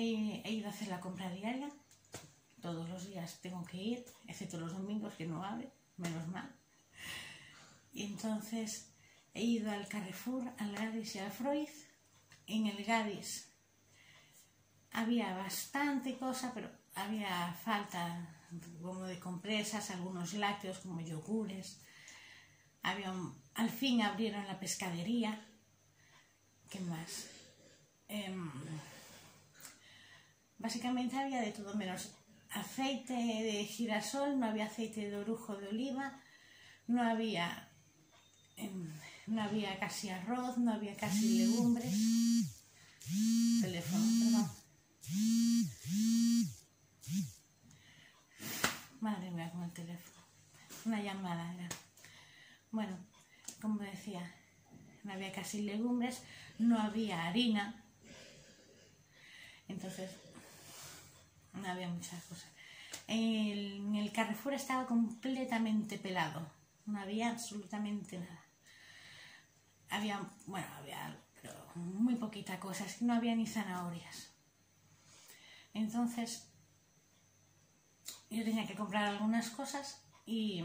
he ido a hacer la compra diaria. Todos los días tengo que ir, excepto los domingos que no abre, menos mal. Y entonces he ido al Carrefour, al Gadis y al Freud. En el Gadis había bastante cosa, pero había falta como de compresas, algunos lácteos como yogures. Al fin abrieron la pescadería. ¿Qué más? Básicamente había de todo menos aceite de girasol, no había aceite de orujo de oliva, no había casi arroz, no había casi legumbres. Teléfono, perdón. Madre mía, con el teléfono. Una llamada era. Bueno, como decía, no había casi legumbres, no había harina. Entonces, no había muchas cosas. En el Carrefour estaba completamente pelado. No había absolutamente nada. Había pero muy poquita cosa. Es que no había ni zanahorias. Entonces, yo tenía que comprar algunas cosas y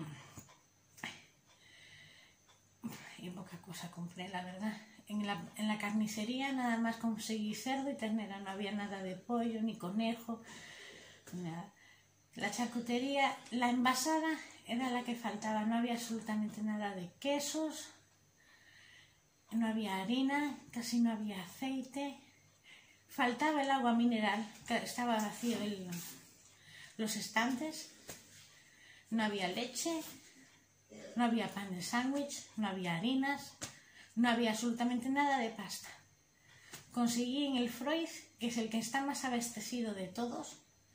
poca cosa compré, la verdad. En la carnicería nada más conseguí cerdo y ternera. No había nada de pollo, ni conejo, ni nada. La charcutería, la envasada, era la que faltaba. No había absolutamente nada de quesos, no había harina, casi no había aceite. Faltaba el agua mineral, que estaba vacío los estantes. No había leche, no había pan de sándwich, no había harinas, no había absolutamente nada de pasta. Conseguí en el Freud, que es el que está más abastecido de todos,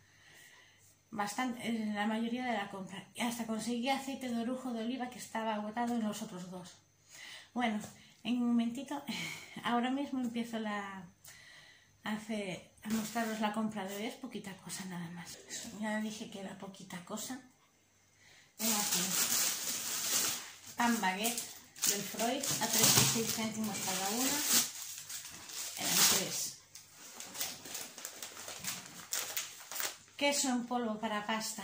la mayoría de la compra. Y hasta conseguí aceite de orujo de oliva que estaba agotado en los otros dos. Bueno, en un momentito, ahora mismo empiezo a mostraros la compra de hoy. Es poquita cosa nada más. Ya dije que era poquita cosa. Tengo aquí pan baguette del Freud a 36 céntimos cada una. Eran 3. Queso en polvo para pasta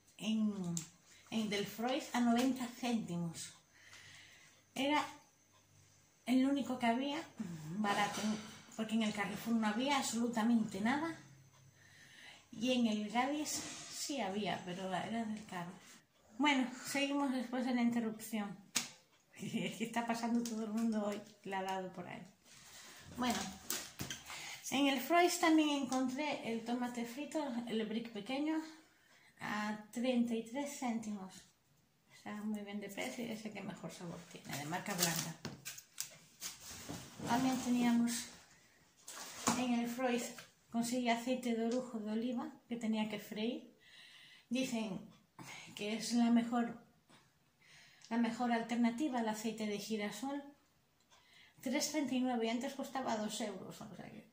del Freud a 90 céntimos. Era el único que había barato, porque en el Carrefour no había absolutamente nada. Y en el Gadis sí había, pero era del caro. Bueno, seguimos después de la interrupción. Está pasando todo el mundo hoy, la ha dado por ahí. Bueno, en el Freud también encontré el tomate frito, el brick pequeño, a 33 céntimos. Está muy bien de precio y es el que mejor sabor tiene, de marca blanca. También teníamos en el Freud, conseguí aceite de orujo de oliva que tenía que freír. Dicen que es la mejor alternativa al aceite de girasol. 3,39 y antes costaba 2 euros. O sea que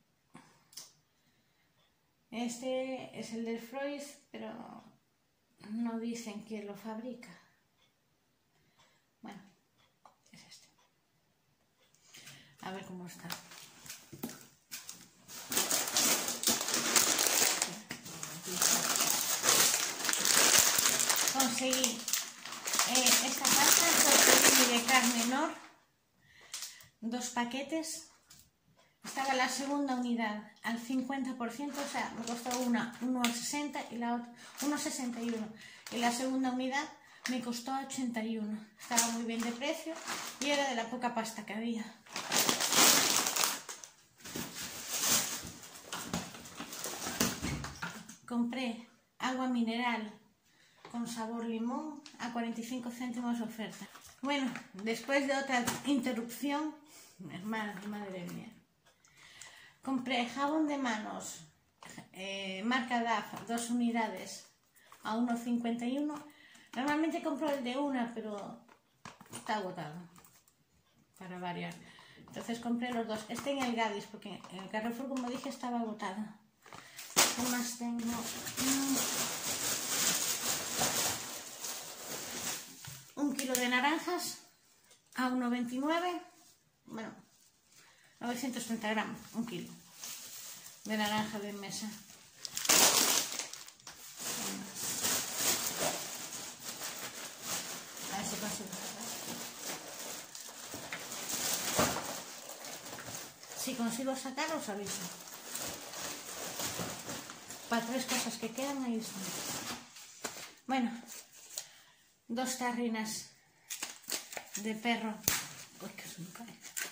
este es el del Freud, pero no dicen quién lo fabrica. Bueno, es este. A ver cómo está. Conseguí esta pasta, conseguí de carne Nor, 2 paquetes. Estaba la segunda unidad al 50%, o sea, me costó una 1,60 y la otra 1,61. Y la segunda unidad me costó 81. Estaba muy bien de precio y era de la poca pasta que había. Compré agua mineral con sabor limón a 45 céntimos de oferta. Bueno, después de otra interrupción, madre mía. Compré jabón de manos, marca DAF, 2 unidades a 1,51. Normalmente compro el de una, pero está agotado, para variar. Entonces compré los dos. Este en el Gadis, porque en el Carrefour, como dije, estaba agotado. ¿Qué más tengo? 1 kilo de naranjas a 1,29. Bueno, 930 gramos, 1 kilo. de naranja de mesa. A ver si consigo sacar. Si consigo sacar, os aviso. Para 3 cosas que quedan, ahí están. Bueno, 2 tarrinas de perro. Uy, que se me cae.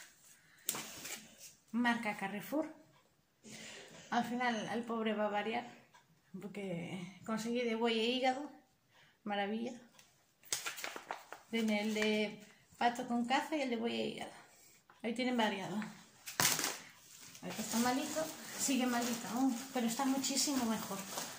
Marca Carrefour. Al final el pobre va a variar, porque conseguí de buey e hígado. Maravilla. Tiene el de pato con caza y el de buey e hígado. Ahí tienen variado. Ahorita está malito, sigue malito aún, pero está muchísimo mejor.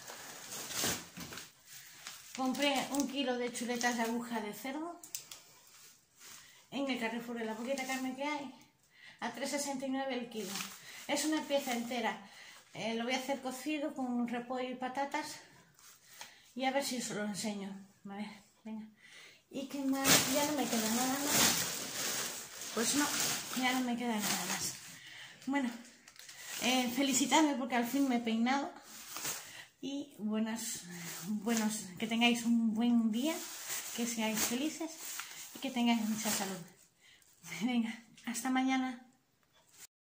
Compré 1 kilo de chuletas de aguja de cerdo en el Carrefour, de la poquita carne que hay, a 3,69 el kilo. Es una pieza entera. Lo voy a hacer cocido con repollo y patatas y a ver si os lo enseño. A ver, venga. ¿Y qué más? Ya no me queda nada más. Pues no, ya no me queda nada más. Bueno, felicitadme porque al fin me he peinado. Y que tengáis un buen día, que seáis felices y que tengáis mucha salud. Venga, hasta mañana.